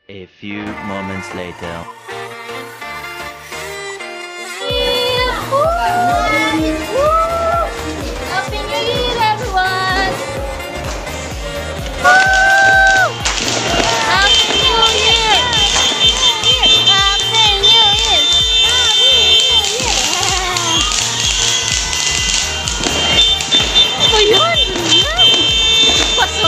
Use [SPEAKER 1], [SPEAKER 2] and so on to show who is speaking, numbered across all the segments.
[SPEAKER 1] A few moments later.
[SPEAKER 2] Happy New Year, everyone! Happy New Year! Happy New Year! Ano yun? Pasok!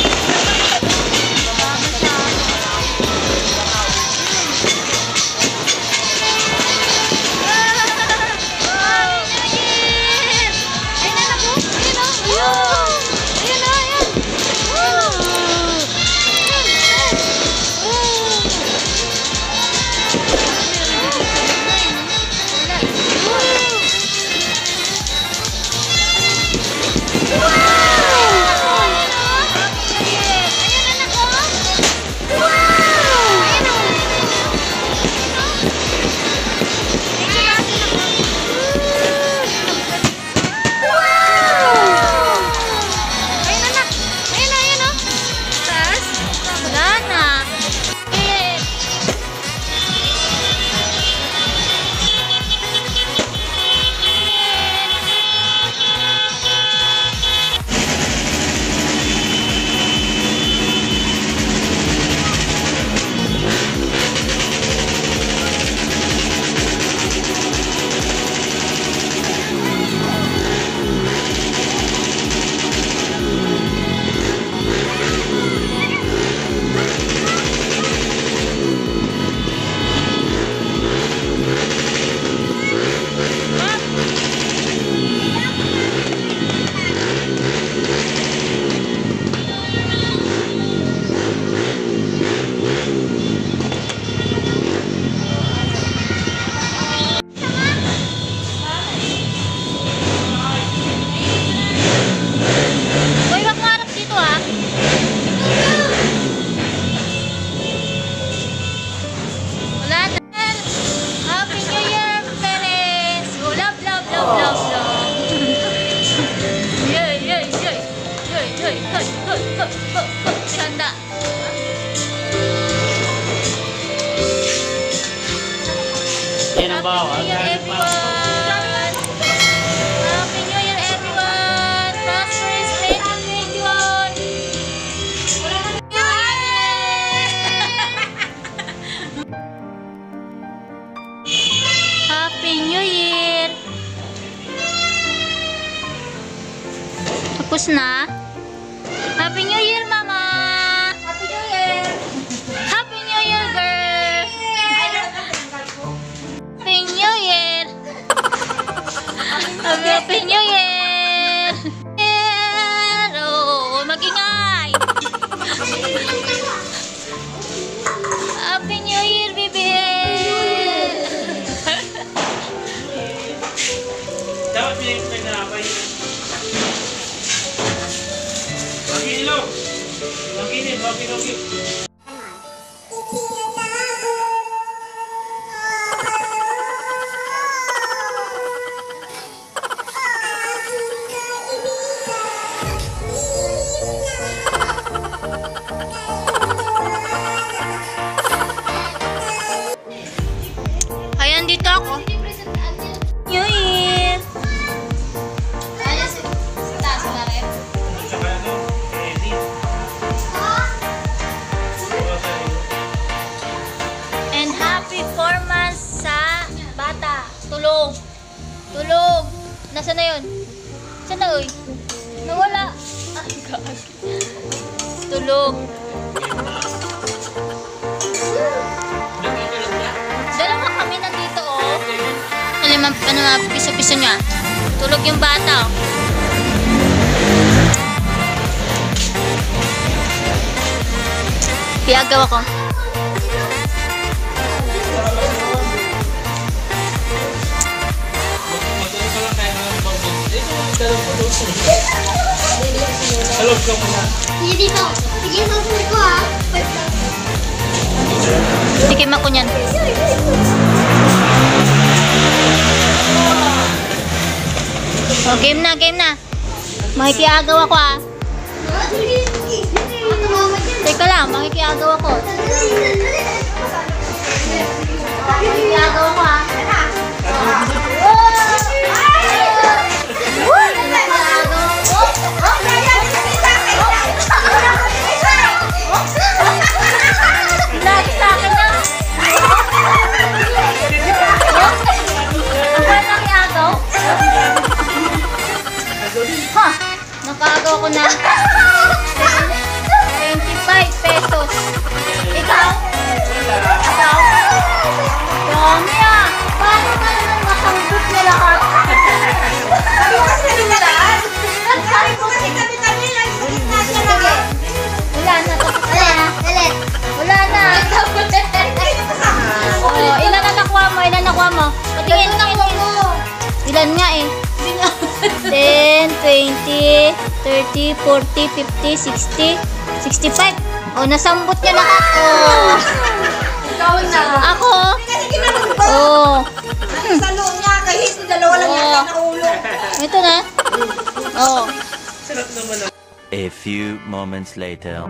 [SPEAKER 2] Canda.
[SPEAKER 3] Yan ang bawal.
[SPEAKER 2] Happy New Year, everyone! Prosperous 2021! Happy New Year! Tapos na? Happy New Year, Mama! Happy New Year! Happy New Year, girl! Happy New Year! Happy New Year! Oh, mag-ingay! Happy New Year, baby!
[SPEAKER 3] Dapat pinag-explain na ako yun. Mag-inilaw! Mag-init, mag-inugit.
[SPEAKER 2] Ayan, dito ako. New Year! And happy 4 months sa bata. Tulog. Tulog. Nasaan na yun? Saan na, uy? Nawala. Ay, gagi. Tulog. Dalawa kami nandito, oh. Ano, piso-piso niya. Tulog yung bata, oh. Piyagaw ako.
[SPEAKER 3] Salog ka muna.
[SPEAKER 4] Sige dito. Sige, sasunod ko ha.
[SPEAKER 2] Tikim ako niyan. Oh, game na, game na. Makikiagaw ako, ah. Teka lang, makikiagaw ako. Ginagawa mo ha. Lagi sa akin na. Ang walang yagaw. Ha? Nakaagaw ko na 25 pesos. Ikaw? Ikaw? Dami ah. Paano ka naman masangkot na lahat? Wala na. Tapos na. Wala na. Oh, ilan na nakuha mo? Ilan nakuha mo? Patingin, ilan nga eh? 10, 20, 30, 40, 50, 60, 65. Oh, nasambot niya lahat. Oh.
[SPEAKER 4] Ikaw na.
[SPEAKER 2] Ako?
[SPEAKER 4] Kasi ginanong ba?
[SPEAKER 2] Oh.
[SPEAKER 4] Sa loob niya, kahit dalawa lang yata na ulo.
[SPEAKER 2] Ito na. Oh.
[SPEAKER 3] Sarap naman ang
[SPEAKER 1] A few moments later.